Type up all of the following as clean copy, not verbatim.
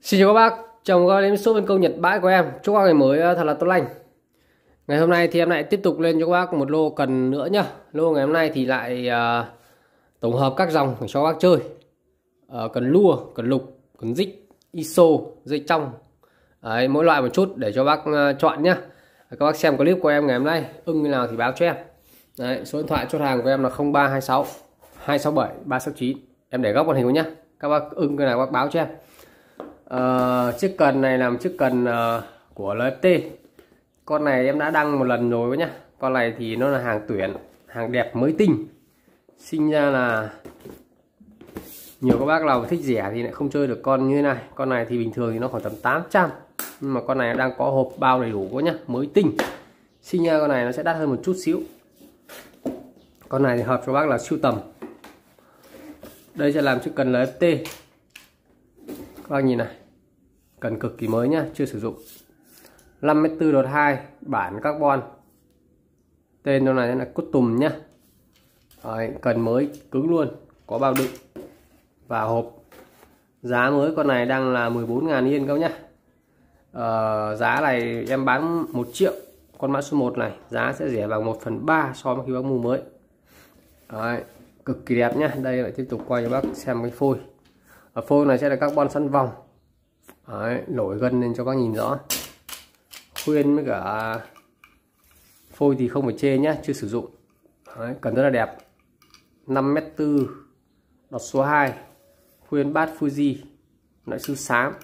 Xin chào các bác, chào mừng các bác đến shop bên công Nhật bãi của em. Chúc các ngày mới thật là tốt lành. Ngày hôm nay thì em lại tiếp tục lên cho các bác một lô cần nữa nhá. Lô ngày hôm nay thì lại tổng hợp các dòng để cho các bác chơi. Cần lua, cần lục, cần dích, ISO, dây trong. Đấy, mỗi loại một chút để cho bác chọn nhá. Các bác xem clip của em ngày hôm nay ưng như nào thì báo cho em. Đấy, số điện thoại chốt hàng của em là 0326 267 369. Em để góc màn hình nhá. Các bác ưng cái nào các bác báo cho em. Chiếc cần này là một chiếc cần của LFT. Con này em đã đăng một lần rồi nhá. Con này thì nó là hàng tuyển, hàng đẹp mới tinh. Sinh ra là nhiều các bác nào thích rẻ thì lại không chơi được con như thế này. Con này thì bình thường thì nó khoảng tầm 800, nhưng mà con này đang có hộp bao đầy đủ nhá, mới tinh. Sinh ra con này nó sẽ đắt hơn một chút xíu. Con này thì hợp cho bác là sưu tầm. Đây sẽ làm chiếc cần LFT. Các bác nhìn này, cần cực kỳ mới nhá, chưa sử dụng. 5m4/2 bản carbon. Tên con này là custom nhá. Đấy, cần mới cứng luôn, có bao đựng và hộp. Giá mới con này đang là 14.000 yên các nhá. Giá này em bán 1 triệu. Con mã số 1 này giá sẽ rẻ bằng 1/3 so với khi bác mua mới. Đấy, cực kỳ đẹp nhá. Đây lại tiếp tục quay cho bác xem cái phôi. Phôi này sẽ là carbon xoắn vòng. Đấy, nổi gân lên cho các nhìn rõ. Khuyên với cả phôi thì không phải chê nhá, chưa sử dụng. Đấy, cần rất là đẹp. 5m4, đọt số 2, khuyên bát Fuji, loại sư xám.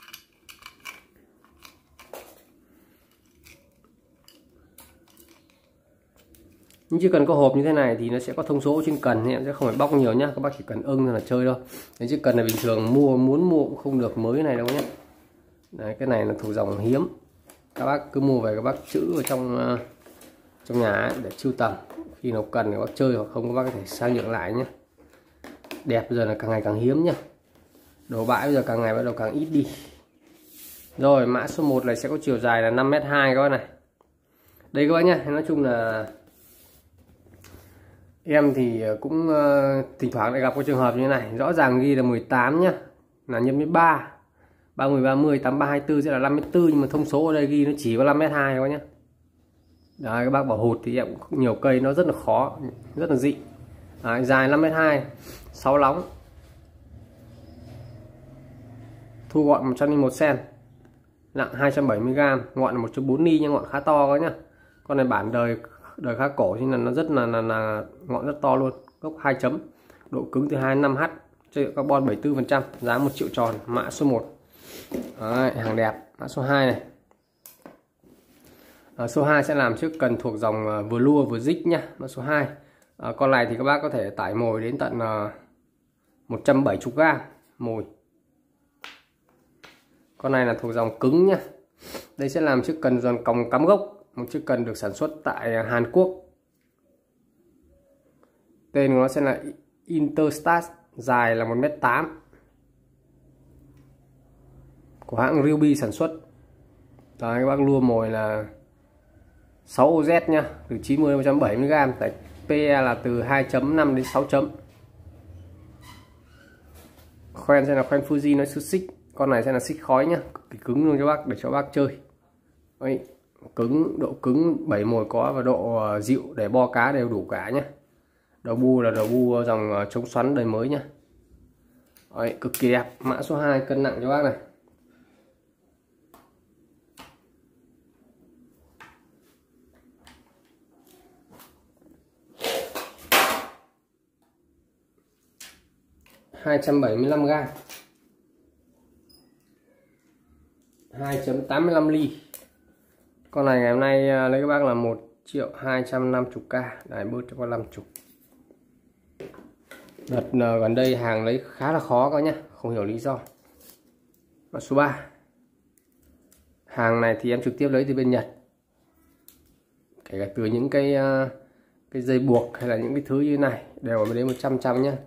Nhưng chỉ cần có hộp như thế này thì nó sẽ có thông số trên cần, em sẽ không phải bóc nhiều nhá, các bác chỉ cần ưng là chơi thôi. Đấy, chứ cần là bình thường muốn mua cũng không được mới này đâu nhé. Đấy, cái này là thuộc dòng hiếm. Các bác cứ mua về các bác trữ ở trong nhà ấy, để sưu tầm. Khi nào cần các bác chơi hoặc không các bác có thể sang nhượng lại nhé. Đẹp bây giờ là càng ngày càng hiếm nhá. Đồ bãi bây giờ càng ngày bắt đầu càng ít đi. Rồi mã số 1 này sẽ có chiều dài là 5m2 các bác này. Đây các bác nhá, nói chung là em thì cũng thỉnh thoảng lại gặp cái trường hợp như thế này. Rõ ràng ghi là 18 nhá, là nhân với 3, 30 30 83 24 sẽ là 5m4, nhưng mà thông số ở đây ghi nó chỉ có 5m2 các bác nhá. Đấy, các bác bảo hụt thì em cũng nhiều cây nó rất là khó, rất là dị. Đấy, dài 5m2, 6 lóng, thu gọn 101 cm, nặng 270g, ngọn là 1.4 ly nhưng ngọn khá to các nhá. Con này bản đời khá cổ nên là nó rất là ngọn rất to luôn, gốc 2 chấm, độ cứng từ 2 đến 5H, chất liệu carbon 74%, giá 1 triệu tròn, mã số 1. Đấy, hàng đẹp. Mã số 2 này. Số 2 sẽ làm chiếc cần thuộc dòng vừa lua vừa dích nhá. Mã số 2. Con này thì các bác có thể tải mồi đến tận 170g mồi. Con này là thuộc dòng cứng nhá. Đây sẽ làm chiếc cần giòn còng cắm gốc, một chiếc cần được sản xuất tại Hàn Quốc. Tên của nó sẽ là Interstat, dài là 1m8, của hãng Ryobi sản xuất. Đấy, các bác lua mồi là 6 OZ nhá, từ 90 đến 170g, tại PE là từ 2.5 đến 6 chấm. Khoen sẽ là khoen Fuji, nó sư xích. Con này sẽ là xích khói nhá, cực kỳ cứng luôn cho bác, để cho bác chơi. Đấy, cứng, độ cứng 7 mồi có, và độ dịu để bo cá đều đủ cả nhá. Đầu bu là đầu bu dòng chống xoắn đời mới nhá. Đấy, cực kỳ đẹp. Mã số 2 cân nặng cho bác này. (275g), 2.85 ly. Con này ngày hôm nay lấy các bác là 1.250k, đấy bớt cho con 50. Đợt gần đây hàng lấy khá là khó các nhá, không hiểu lý do. Mã số 3. Hàng này thì em trực tiếp lấy từ bên Nhật, kể cả từ những cái dây buộc hay là những cái thứ như này đều ở đến 100% nhá.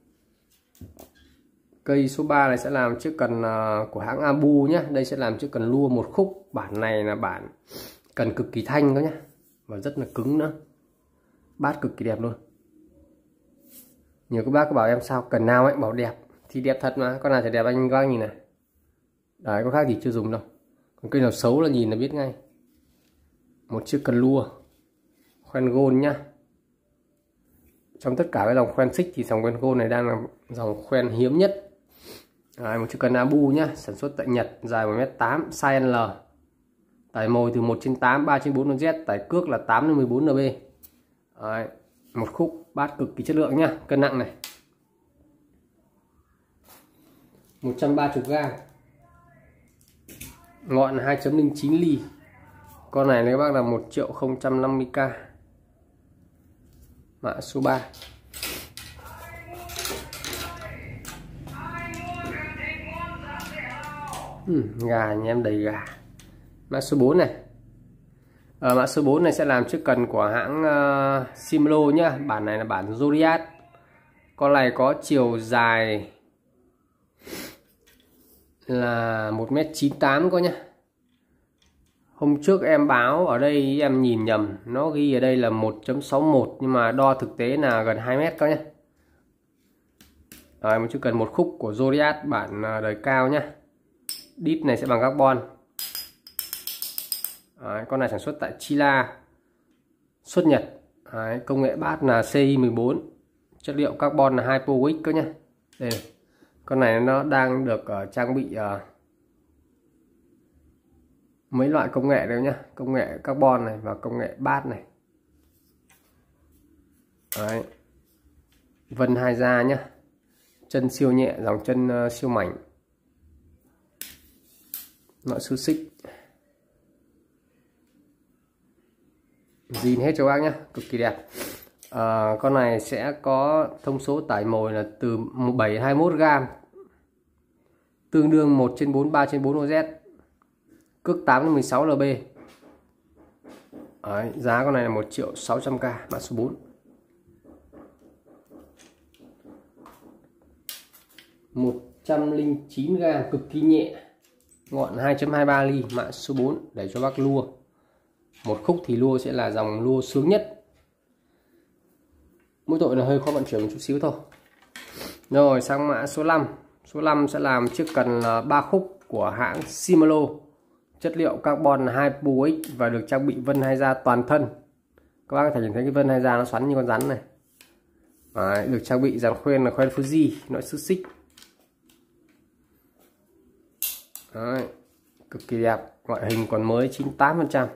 Cây số 3 này sẽ làm chiếc cần của hãng Abu nhá. Đây sẽ làm chiếc cần lua một khúc. Bản này là bản cần cực kỳ thanh đó nhá, và rất là cứng nữa. Bát cực kỳ đẹp luôn. Nhiều các bác có bảo em sao cần nào ấy bảo đẹp, thì đẹp thật mà. Con này thì đẹp anh các bác nhìn này. Đấy, có khác thì chưa dùng đâu. Còn cây nào xấu là nhìn là biết ngay. Một chiếc cần lua khoen gold nhá. Trong tất cả các dòng khoen xích thì dòng khoen gold này đang là dòng khoen hiếm nhất. Đấy, một chiếc cần Abu nhá, sản xuất tại Nhật, dài 1m8, size L. Tải mồi từ 1/8, 3/4 Z, tải cước là 8-14 NB. Đấy, một khúc bát cực kỳ chất lượng nhá, cân nặng này 130g, ngọn 2.09 ly. Con này các bác là 1.050k, mã số 3. Gà nhà em đầy gà. Mã số 4 này. Mã số 4 này sẽ làm chiếc cần của hãng Shimano nhá. Bản này là bản Zodiac. Con này có chiều dài là 1m98 có nhá. Hôm trước em báo ở đây em nhìn nhầm, nó ghi ở đây là 1.61 nhưng mà đo thực tế là gần 2m có nhá. Rồi, một chiếc cần một khúc của Zodiac bản đời cao nhá. Đít này sẽ bằng carbon. Đấy, con này sản xuất tại Chila, xuất Nhật. Đấy, công nghệ bát là CI14, chất liệu carbon là Hypowick cơ nhá. Đây này. Con này nó đang được trang bị mấy loại công nghệ đây nhá, công nghệ carbon này và công nghệ bát này. Đấy. Vân 2 da nhá, chân siêu nhẹ, dòng chân siêu mảnh, loại sư xích, zin hết cho bác nhá, cực kỳ đẹp. Con này sẽ có thông số tải mồi là từ 721g, tương đương 1/4, 3/4 OZ, cước 8-16 lb. Đấy, giá con này là 1.600.000, mã số 4. 109g, cực kỳ nhẹ, ngọn 2.23 ly, mã số 4, để cho bác lua. Một khúc thì lua sẽ là dòng lua sướng nhất. Mỗi tội là hơi khó vận chuyển một chút xíu thôi. Rồi sang mã số 5. Số 5 sẽ làm chiếc cần 3 khúc của hãng Shimano. Chất liệu carbon 2PX và được trang bị vân 2 da toàn thân. Các bác có thể nhìn thấy cái vân 2 da nó xoắn như con rắn này. Đấy, được trang bị dàn khoen là khoen Fuji, loại sư xích. Đấy, cực kỳ đẹp, ngoại hình còn mới 98%.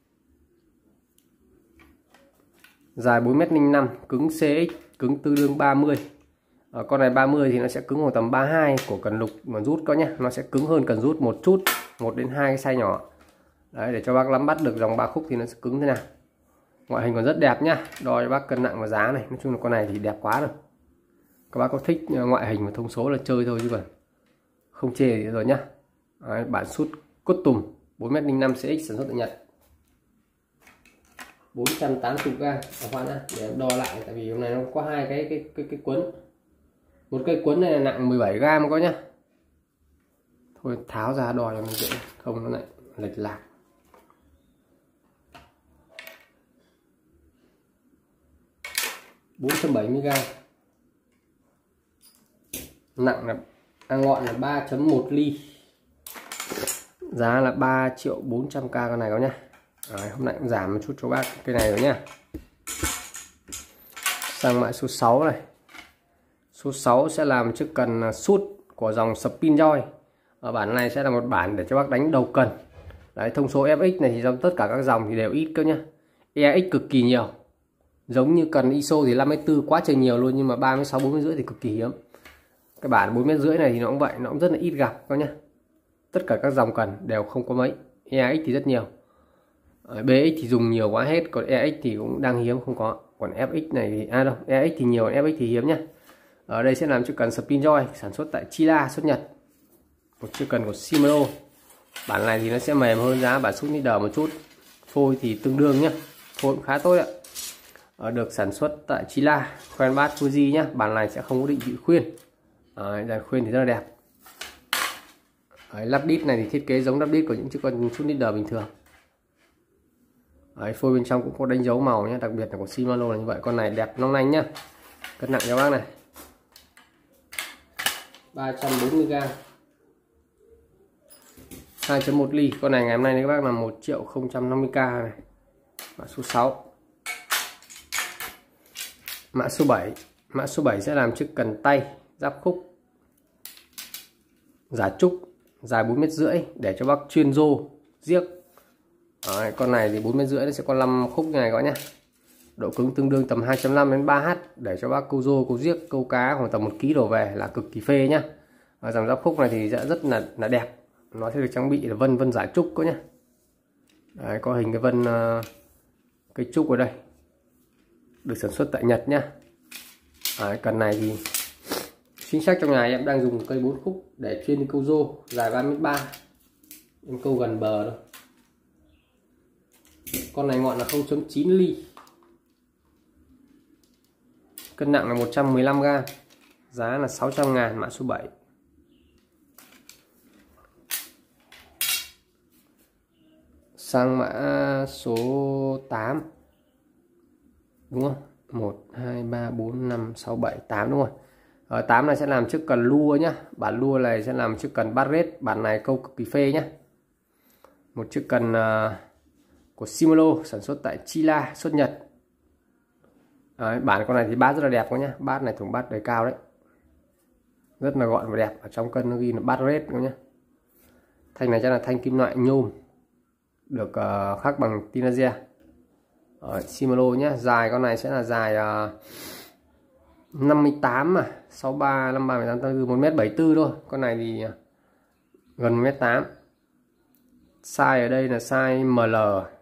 Dài 4m05, cứng CX, cứng tương đương 30. Con này 30 thì nó sẽ cứng khoảng tầm 32 của cần lục mà rút có nhé. Nó sẽ cứng hơn cần rút một chút, 1 đến 2 cái size nhỏ. Đấy, để cho bác nắm bắt được dòng 3 khúc thì nó sẽ cứng thế nào. Ngoại hình còn rất đẹp nhá. Đo cho bác cân nặng và giá này. Nói chung là con này thì đẹp quá rồi. Các bác có thích ngoại hình và thông số là chơi thôi chứ còn không chê gì rồi nhá. Đấy, bản sút cốt tùm 4m05 CX sản xuất tại Nhật. 480g. Khoan đã, để em đo lại tại vì hôm nay nó có hai cái cuốn. Một cây cuốn này là nặng 17g có nhá. Thôi tháo ra đo cho nó dễ, không nó lại lệch lạc. $470. Nặng là ngọn là 3.1 ly. Giá là 3.400.000 con này có nhá. Đấy, hôm nay cũng giảm một chút cho bác cái này rồi nhá. Sang mã số 6 này. Số 6 sẽ làm chiếc cần sút của dòng Spinjoy. Ở bản này sẽ là một bản để cho bác đánh đầu cần. Đấy, thông số FX này thì trong tất cả các dòng thì đều ít cơ nhá. EX cực kỳ nhiều. Giống như cần ISO thì 5m4 quá trời nhiều luôn, nhưng mà 36, 40 thì cực kỳ hiếm. Cái bản 4m này thì nó cũng vậy, nó cũng rất là ít gặp các nhá. Tất cả các dòng cần đều không có mấy. EX thì rất nhiều. BX thì dùng nhiều quá hết, còn EX thì cũng đang hiếm không có. Còn FX này thì đâu, EX thì nhiều, FX thì hiếm nhá. Ở đây sẽ làm chiếc cần Spinjoy sản xuất tại Chila, xuất Nhật. Một chiếc cần của Shimano. Bản này thì nó sẽ mềm hơn giá bản sút leader một chút. Phôi thì tương đương nhá. Phôi cũng khá tốt ạ. Được sản xuất tại Chila, khoen bát Fuji nhá. Bản này sẽ không có định vị khuyên. Dàn khuyên thì rất là đẹp. Lắp đít này thì thiết kế giống lắp đít của những chiếc con sút leader bình thường. Phôi bên trong cũng có đánh dấu màu nhé, đặc biệt là của Shimano là như vậy. Con này đẹp long lanh nhá. Cân nặng cho bác này 340g. 2.1 ly. Con này ngày hôm nay các bác là 1.050k này. Mã số 6. Mã số 7. Mã số 7 sẽ làm chiếc cần tay giáp khúc giả trúc dài 4,5 m để cho bác chuyên rô giếc. Đấy, con này thì 4,5 m nó sẽ có 5 khúc như này các nhá. Độ cứng tương đương tầm 2.5 đến 3H để cho bác câu rô, câu giếc, câu cá khoảng tầm 1 kg đổ về là cực kỳ phê nhá. Và dòng giáp khúc này thì sẽ rất là đẹp. Nó sẽ được trang bị là vân giả trúc các nhá. Đấy, có hình cái vân cây trúc ở đây. Được sản xuất tại Nhật nhá. Đấy, cần này thì chính xác trong nhà em đang dùng cây 4 khúc để chuyên đi câu rô dài 3,3 m. Em câu gần bờ thôi. Con này ngọn là 0.9 ly. Cân nặng là 115g. Giá là 600.000. Mã số 7. Sang mã số 8. Đúng không? 1, 2, 3, 4, 5, 6, 7, 8 đúng không? Ở 8 này sẽ làm chiếc cần lua nhá. Bản lua này sẽ làm chiếc cần barret. Bản này câu cực kỳ phê nhá. Một chiếc cần của Shimano sản xuất tại Chila, xuất Nhật. Đấy, bản con này thì bát rất là đẹp các nhá. Bát này thùng bát đời cao đấy. Rất là gọn và đẹp. Ở trong cân nó ghi là barret các nhá. Thanh này chắc là thanh kim loại nhôm. Được khắc bằng tinaze. Shimano nhé. Dài con này sẽ là dài 58 mà 63 53 18 84 1m74 thôi. Con này thì gần 1m8. Size ở đây là size ML.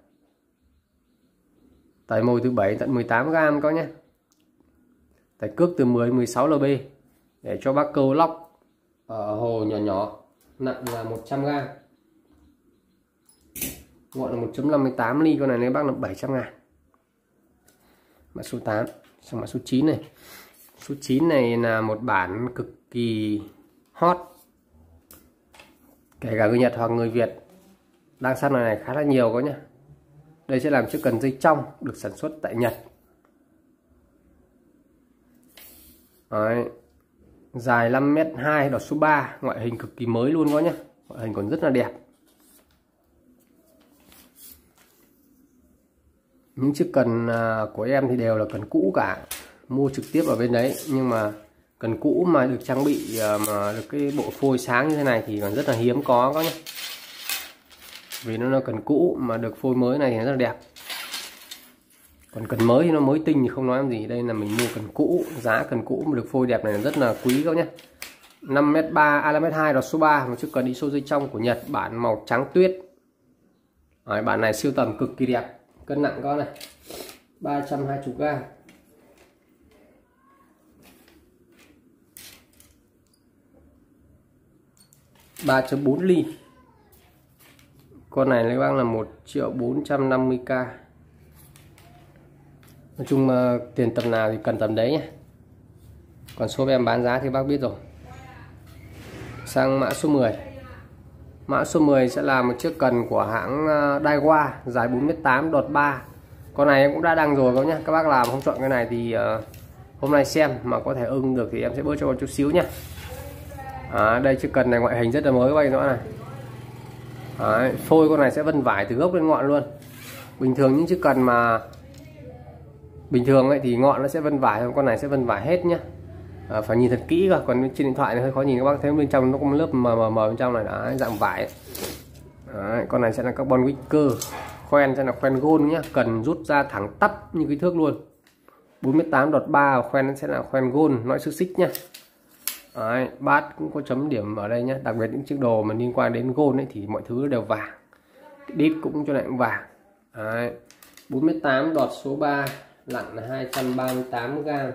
Tải mồi từ 7 tận 18g có nhé. Tải cước từ 10 16 lb để cho bác câu lóc ở hồ nhỏ nhỏ. Nặng là 100g. Ngọn là 1.58 ly. Con này nếu bác là 700.000. Mã số 8. Xong mã số 9 này. Số 9 này là một bản cực kỳ hot. Kể cả người Nhật hoặc người Việt đang săn này khá là nhiều có nhá. Đây sẽ làm chiếc cần dây trong được sản xuất tại Nhật. Đấy. Dài 5m2, đọt số 3, ngoại hình cực kỳ mới luôn có nhá. Ngoại hình còn rất là đẹp. Những chiếc cần của em thì đều là cần cũ cả, mua trực tiếp ở bên đấy. Nhưng mà cần cũ mà được trang bị mà được cái bộ phôi sáng như thế này thì còn rất là hiếm có nhé. Vì nó là cần cũ mà được phôi mới này thì rất là đẹp. Còn cần mới thì nó mới tinh thì không nói làm gì. Đây là mình mua cần cũ, giá cần cũ mà được phôi đẹp này rất là quý các nhé. 5m3 5m2 đọt số 3, một chiếc cần ISO dây trong của Nhật, bản màu trắng tuyết. Đấy, bản này siêu tầm cực kỳ đẹp. Cân nặng con này 320g. (3.4 ly). Con này lấy bác là 1.450k. Nói chung tiền tầm nào thì cần tầm đấy nhé. Còn số em bán giá thì bác biết rồi. Sang mã số 10. Mã số 10 sẽ là một chiếc cần của hãng Daiwa, dài 4m8, đọt 3. Con này em cũng đã đăng rồi các nhé. Các bác làm không chọn cái này thì hôm nay xem mà có thể ưng được thì em sẽ bớt cho con chút xíu nhé. Đây chiếc cần này ngoại hình rất là mới các bạn rõ này. Phôi con này sẽ vân vải từ gốc đến ngọn luôn. Bình thường những chiếc cần mà bình thường ấy thì ngọn nó sẽ vân vải, con này sẽ vân vải hết nhá. Phải nhìn thật kỹ cơ, còn trên điện thoại này hơi khó nhìn. Các bác thấy bên trong nó có một lớp mờ mờ bên trong này đã dạng vải. Đấy, con này sẽ là carbon wicker, khoen sẽ là khoen gold nhá, cần rút ra thẳng tắp như cái thước luôn. 4m8 đọt 3, khoen sẽ là khoen gold, lõi xước xích nhá. Đấy, bát cũng có chấm điểm ở đây nhá, đặc biệt những chiếc đồ mà liên quan đến gold ấy thì mọi thứ đều vàng. Đít cũng cho lại vàng. Đấy, 4m8 đọt số 3, nặng là 238g.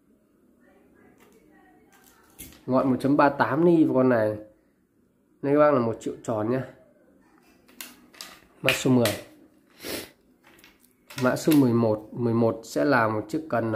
Ngọn 1.38 ly và con này đây các bác là 1 triệu tròn nhá. Mã số 10. Mã số 11. 11 sẽ là một chiếc cần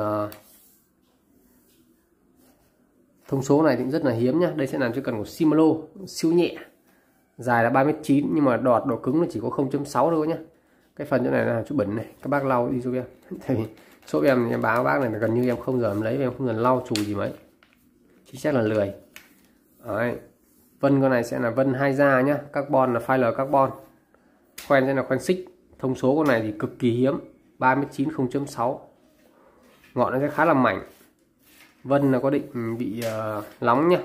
thông số này cũng rất là hiếm nhá. Đây sẽ làm chiếc cần của Shimano, siêu nhẹ. Dài là 3m9 nhưng mà đọt độ cứng là chỉ có 0.6 thôi nhá. Cái phần chỗ này là chút bẩn này, các bác lau đi giúp em. Thì số em báo bác này là gần như em không giờ em lấy, em không cần lau chùi gì mấy. Chính xác là lười. Đấy. Vân con này sẽ là vân 2 da nhá, carbon là file carbon. Khoen sẽ là khoen xích. Thông số con này thì cực kỳ hiếm, 39 0.6. Ngọn nó sẽ khá là mảnh. Vân là có định bị nóng nhá.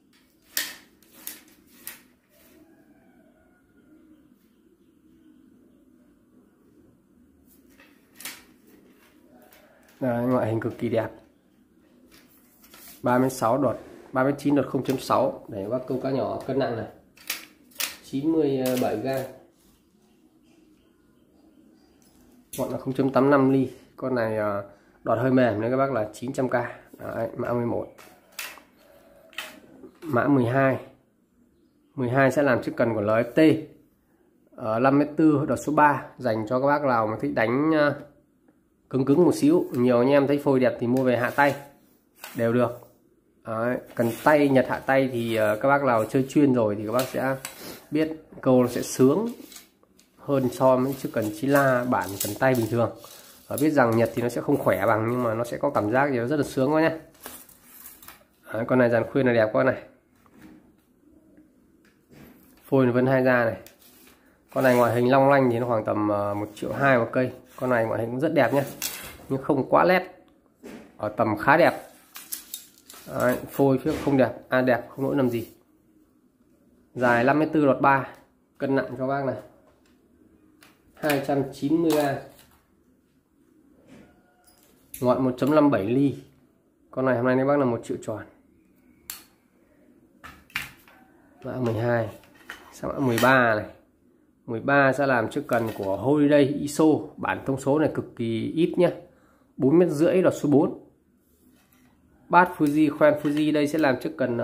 Đây, ngoại hình cực kỳ đẹp. 39 đột 0.6 để bác câu cá nhỏ cân nặng này 97 gram. Bọn là 0.85 ly. Con này đọt hơi mềm nên các bác là 900k. Đấy, mã 11. Mã 12. 12 sẽ làm chiếc cần của LFT. 5m4 đọt số 3 dành cho các bác nào mà thích đánh cứng cứng một xíu. Nhiều anh em thấy phôi đẹp thì mua về hạ tay đều được. Đấy, cần tay nhật hạ tay thì các bác nào chơi chuyên rồi thì các bác sẽ biết câu nó sẽ sướng hơn so với chiếc cần Chila bản cần tay bình thường. Biết rằng nhật thì nó sẽ không khỏe bằng nhưng mà nó sẽ có cảm giác gì nó rất là sướng quá nhé. Đấy, con này dàn khuyên là đẹp con này. Phôi là vân 2 da này. Con này ngoại hình long lanh thì nó khoảng tầm 1,2 triệu một cây. Con này ngoại hình cũng rất đẹp nhé, nhưng không quá led, ở tầm khá đẹp. Đấy, phôi phía không đẹp, đẹp không lỗi làm gì. Dài 5m4 đọt 3, cân nặng cho bác này 290g. Ngọn 1.57 ly. Con này hôm nay bác là 1 triệu tròn. Mã 12. Sang mã 13 này. 13 sẽ làm chiếc cần của Holiday ISO. Bản thông số này cực kỳ ít nhé, 4,5 m đọt số 4. Bát Fuji, khoen Fuji. Đây sẽ làm chiếc cần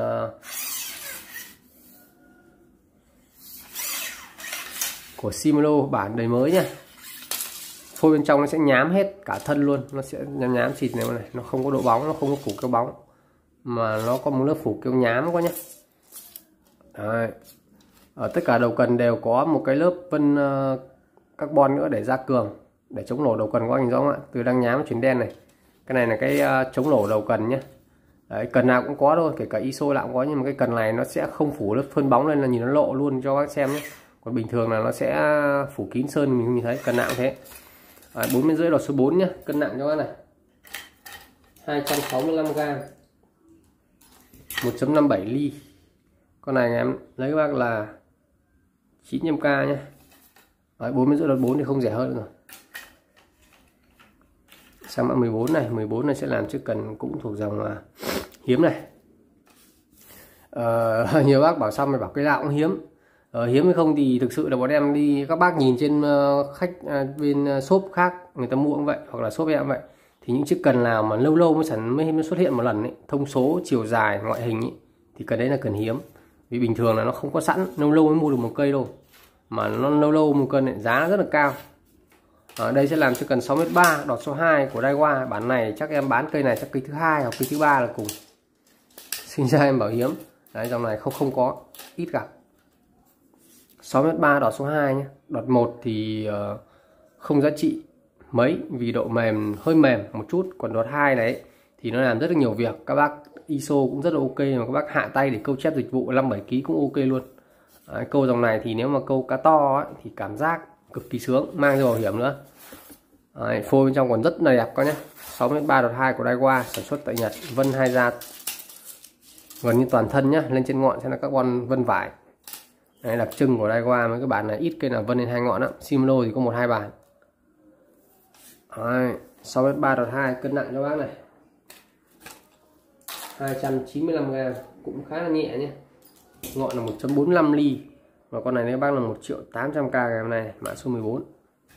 của Shimano bản đời mới nha. Phôi bên trong nó sẽ nhám hết cả thân luôn, nó sẽ nhám xịt này, nó không có độ bóng, nó không có phủ keo bóng mà nó có một lớp phủ keo nhám quá nhé. Đấy. Ở tất cả đầu cần đều có một cái lớp vân carbon nữa để gia cường, để chống nổ đầu cần, có anh rõ không ạ? Từ đang nhám chuyển đen này, cái này là cái chống nổ đầu cần nhé. Đấy, cần nào cũng có thôi, kể cả ISO nào cũng có, nhưng mà cái cần này nó sẽ không phủ lớp phơn bóng lên là nhìn nó lộ luôn cho các xem nhé. Còn bình thường là nó sẽ phủ kín sơn, mình nhìn thấy cần nào cũng thế. 4,5 m đọt số 4 nhé, cân nặng cho các này 265g, 1.57 ly. Con này em lấy các bác là 900k nhé. 4,5 m đọt 4 thì không rẻ hơn rồi. Sang mã 14 này, 14 này sẽ làm chiếc cần cũng thuộc dòng hiếm này. Nhiều bác bảo sao mày bảo cái nào cũng hiếm. Hiếm hay không thì thực sự là bọn em đi, các bác nhìn trên khách bên shop khác người ta mua cũng vậy, hoặc là shop em vậy, thì những chiếc cần nào mà lâu lâu mới xuất hiện một lần ấy, thông số chiều dài ngoại hình ấy, thì cần đấy là cần hiếm. Vì bình thường là nó không có sẵn, lâu lâu mới mua được một cây đâu, mà nó lâu lâu một cân ấy, giá rất là cao. Đây sẽ làm chiếc cần 6m3 đọt số 2 của Daiwa. Bản này chắc em bán cây này chắc cây thứ 2 hoặc cây thứ 3 là cùng. Sinh ra em bảo hiếm. Đấy, dòng này không có, ít gặp. 6m3 đọt số 2 nhé. Đọt 1 thì không giá trị mấy vì độ mềm hơi mềm một chút, còn đọt 2 này thì nó làm rất là nhiều việc. Các bác ISO cũng rất là ok, mà các bác hạ tay để câu chép dịch vụ 5-7 kg cũng ok luôn. Đấy, câu dòng này thì nếu mà câu cá to ấy, thì cảm giác cực kỳ sướng, mang theo bảo hiểm nữa. Đấy, phôi bên trong còn rất là đẹp các nhé. 6m3 đọt 2 của Daiwa, sản xuất tại Nhật, vân 2 da gần như toàn thân nhé. Lên trên ngọn sẽ là các con vân vải. Đấy, đặc trưng của Daiwa. Mấy cái bản này ít cây nào vân lên 2 ngọn lắm. Shimano thì có 1-2 bản. Đấy, 6m3 đọt 2 cân nặng cho bác này 295g, cũng khá là nhẹ nhé. Ngọn là 1.45 ly. Và con này nếu bác là 1.800k ngày hôm nay. Mã số 14.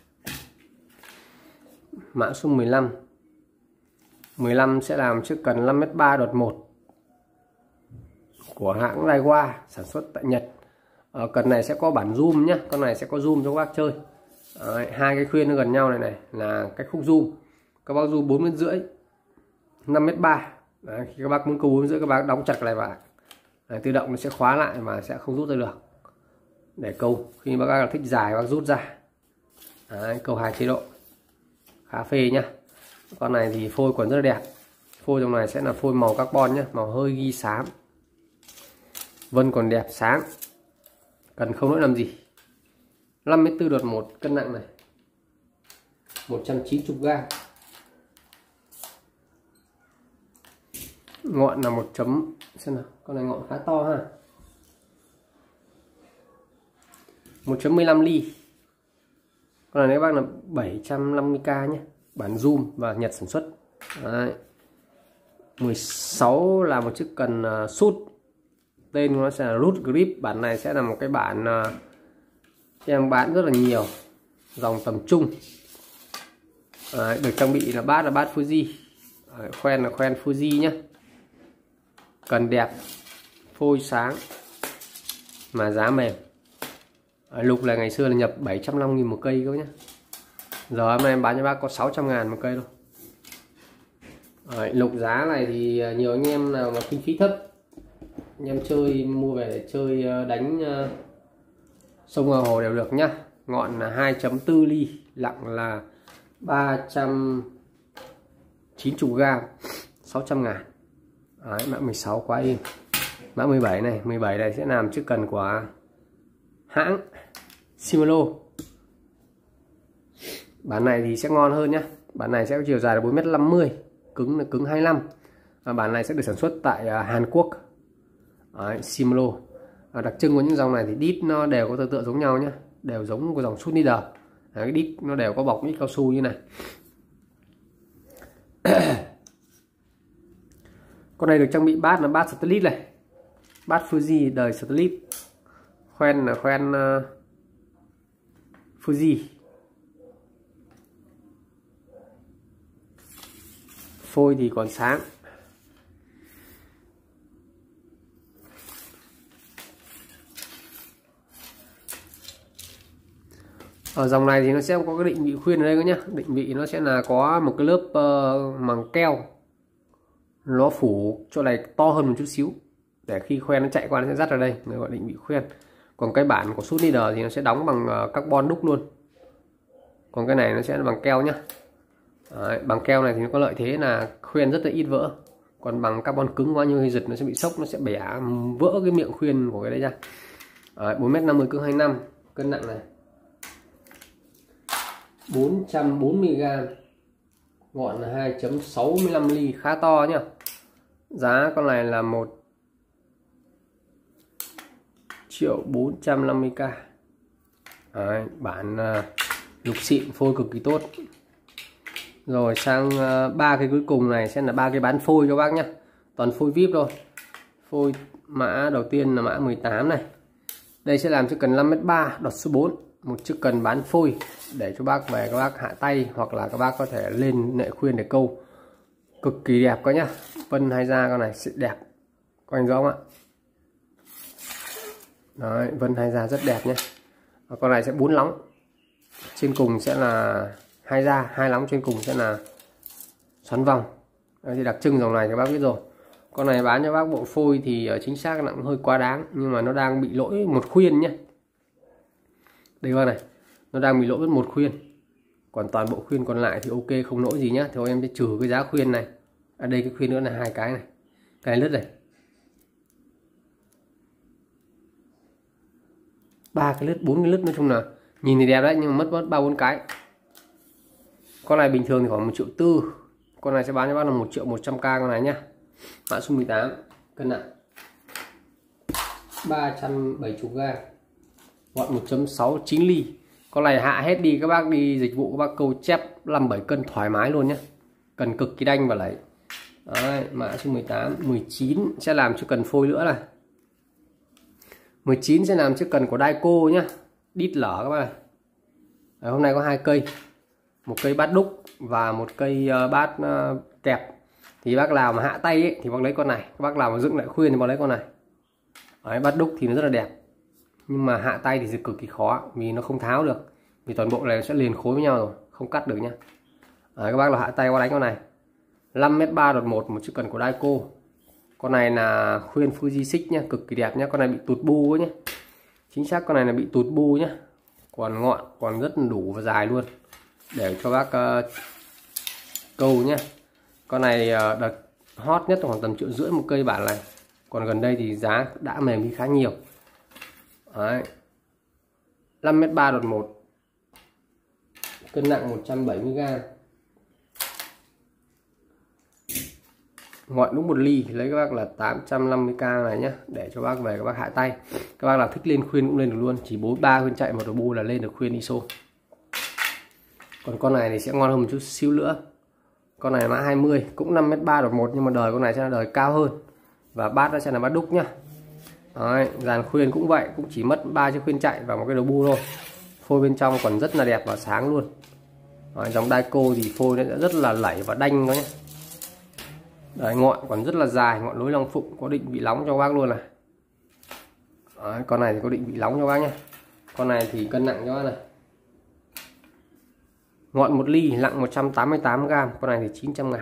Mã số 15. 15 sẽ làm chiếc cần 5m3 đọt 1 của hãng Daiwa, sản xuất tại Nhật. Cần này sẽ có bản zoom nhé. Con này sẽ có zoom cho các bác chơi. Hai cái khuyên nó gần nhau này là cái khúc zoom. Các bác zoom 4,5 m, 5m3. Đấy, khi các bác muốn câu 4,5 m các bác đóng chặt cái này vào. Đấy, tự động nó sẽ khóa lại mà sẽ không rút ra được. Để câu khi bác thích dài bác rút ra. Đấy, câu 2 chế độ khá phê nhá. Con này thì phôi còn rất là đẹp. Phôi dòng này sẽ là phôi màu carbon nhé, màu hơi ghi xám. Vân còn đẹp sáng, cần không lỗi làm gì. 54.1 cân nặng này, 190g. Ngọn là 1 chấm, xem nào, con này ngọn khá to ha. 1.15 ly. Con này các bác là 750k nhé, bản zoom và Nhật sản xuất. Đấy. 16 là một chiếc cần sút, tên của nó sẽ là root grip. Bản này sẽ là một cái bản em bán rất là nhiều, dòng tầm trung. Đấy, được trang bị là bát Fuji. Đấy, khoen là khoen Fuji nhé. Cần đẹp, phôi sáng mà giá mềm. Lục là ngày xưa là nhập 750.000 một cây các nhé. Giờ hôm nay em bán cho bác có 600.000 một cây thôi. Lục giá này thì nhiều anh em nào mà kinh phí thấp, anh em chơi mua về để chơi đánh sông hồ đều được nhá. Ngọn là 2.4 ly, nặng là 390g, 600.000. Đấy, mã 16 quá im. Mã 17 này, 17 này sẽ làm chiếc cần của hãng Shimano. Bản này thì sẽ ngon hơn nhá. Bản này sẽ có chiều dài là 4m50, cứng là cứng 25. Và bản này sẽ được sản xuất tại Hàn Quốc. Đấy, Shimano. Đặc trưng của những dòng này thì đít nó đều có tựa giống nhau nhá, đều giống của dòng Suit Leader. Cái đít nó đều có bọc đít cao su như này. Con này được trang bị bát là bát Stellit này, bát Fuji đời Stellit. Khoen là khoen Fuji. Phôi thì còn sáng. Ở dòng này thì nó sẽ có cái định vị khuyên ở đây các nhá. Định vị nó sẽ là có một cái lớp màng keo, nó phủ chỗ này to hơn một chút xíu để khi khoen nó chạy qua nó sẽ dắt ở đây, người gọi định vị khuyên. Còn cái bản của Suit Leader thì nó sẽ đóng bằng carbon đúc luôn. Còn cái này nó sẽ là bằng keo nhá. Đấy, bằng keo này thì nó có lợi thế là khuyên rất là ít vỡ. Còn bằng carbon cứng quá như giật nó sẽ bị sốc, nó sẽ bẻ vỡ cái miệng khuyên của cái đấy ra. 4m50 cứng 25, cân nặng này 440g. Ngọn là 2.65 ly, khá to nhá. Giá con này là 1.450.000. Đấy, bản lục xịn, phôi cực kỳ tốt. Rồi sang ba cái cuối cùng này sẽ là ba cái bán phôi cho bác nhé. Toàn phôi VIP thôi. Phôi mã đầu tiên là mã 18 này. Đây sẽ làm chiếc cần 5m3 đọt số 4. Một chiếc cần bán phôi để cho bác về các bác hạ tay, hoặc là các bác có thể lên nệ khuyên để câu. Cực kỳ đẹp các nhá. Vân hay da con này sẽ đẹp. Có anh rõ không ạ? Đấy, vân hay da rất đẹp nhé. Con này sẽ 4 lóng. Trên cùng sẽ là hai da, 2 lóng trên cùng sẽ là xoắn vòng. Đấy thì đặc trưng dòng này các bác biết rồi. Con này bán cho bác bộ phôi thì chính xác là cũng hơi quá đáng, nhưng mà nó đang bị lỗi một khuyên nhé. Đây con này, nó đang bị lỗi mất một khuyên. Còn toàn bộ khuyên còn lại thì ok, không lỗi gì nhá. Thì em sẽ trừ cái giá khuyên này. Ở đây cái khuyên nữa là 2 cái này. Cái lứt này. 3 cái lứt, 4 cái lứt, nói chung là nhìn thì đẹp đấy, nhưng mà mất 3-4 cái. Con này bình thường thì khoảng 1.4 triệu. Con này sẽ bán cho bác là 1.100.000 con này nhá. Mã số 18, cân nặng 370g. Gọn 1.69 ly. Con này hạ hết đi, các bác đi dịch vụ các bác câu chép 5-7 cân thoải mái luôn nhé. Cần cực kỳ đanh và lấy. Đấy, mã số 18. 19 sẽ làm cho cần phôi nữa này. 19 sẽ làm chiếc cần của Daico nhá. Đít lở các bác này. Đấy, hôm nay có 2 cây. Một cây bát đúc và một cây bát kẹp. Thì bác nào mà hạ tay ấy, thì bác lấy con này. Các bác nào mà dựng lại khuyên thì bác lấy con này. Đấy, bát đúc thì nó rất là đẹp, nhưng mà hạ tay thì cực kỳ khó vì nó không tháo được, vì toàn bộ này sẽ liền khối với nhau rồi, không cắt được nhá. Đấy, các bác là hạ tay qua đánh con này. 5m3 đọt 1, một chiếc cần của Daico. Con này là khuyên Fuji xích nhá, cực kỳ đẹp nhá. Con này bị tụt bu nhá, chính xác con này là bị tụt bu nhá. Còn ngọn còn rất đủ và dài luôn để cho bác câu nhá. Con này đợt hot nhất khoảng tầm 1,5 triệu một cây bản này. Còn gần đây thì giá đã mềm đi khá nhiều. Đấy. 5m3 đột 1, cân nặng 170g, ngọn đúng 1 ly, lấy các bác là 850k này nhé, để cho bác về các bác hạ tay. Các bác là thích lên khuyên cũng lên được luôn, chỉ 3 khuyên chạy một turbo là lên được khuyên ISO. Còn con này thì sẽ ngon hơn một chút xíu nữa. Con này mã 20, cũng 5m3 đột 1, nhưng mà đời con này sẽ là đời cao hơn và bát nó sẽ là bát đúc nhá. Đấy, dàn khuyên cũng vậy, cũng chỉ mất 3 chiếc khuyên chạy và một cái đầu bu thôi. Phôi bên trong còn rất là đẹp và sáng luôn. Đấy, dòng Daico thì phôi nó sẽ rất là lẩy và đanh đó nhé. Đấy, ngọn còn rất là dài, ngọn lối long phụng, có định vị nóng cho bác luôn này. Đấy, con này thì có định vị nóng cho bác nhé. Con này thì cân nặng cho bác này, ngọn 1 ly, nặng 188g, con này thì 900.000.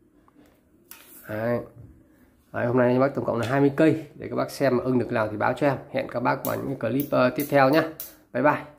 Đấy. Đấy, hôm nay bác tổng cộng là 20 cây, để các bác xem mà ưng được nào thì báo cho em. Hẹn các bác vào những clip tiếp theo nhé. Bye bye.